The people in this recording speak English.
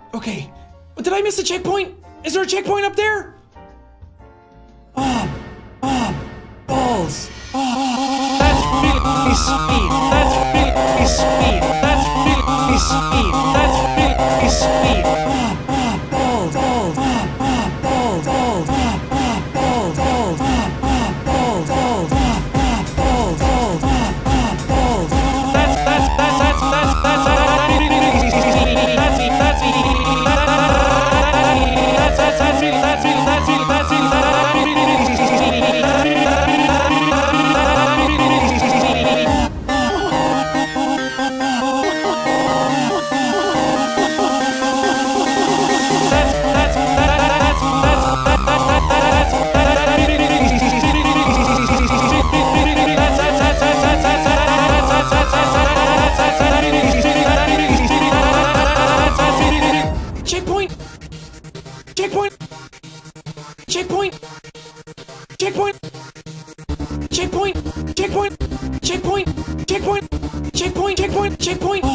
Okay. Did I miss a checkpoint? Is there a checkpoint up there? Balls. That's really speed. That's really speed. That's really speed. That's really speed. Balls. Balls. Balls. Balls. Balls. Balls. Checkpoint! Checkpoint! Checkpoint! Checkpoint! Checkpoint! Checkpoint! Checkpoint! Checkpoint! Checkpoint! Checkpoint! Checkpoint!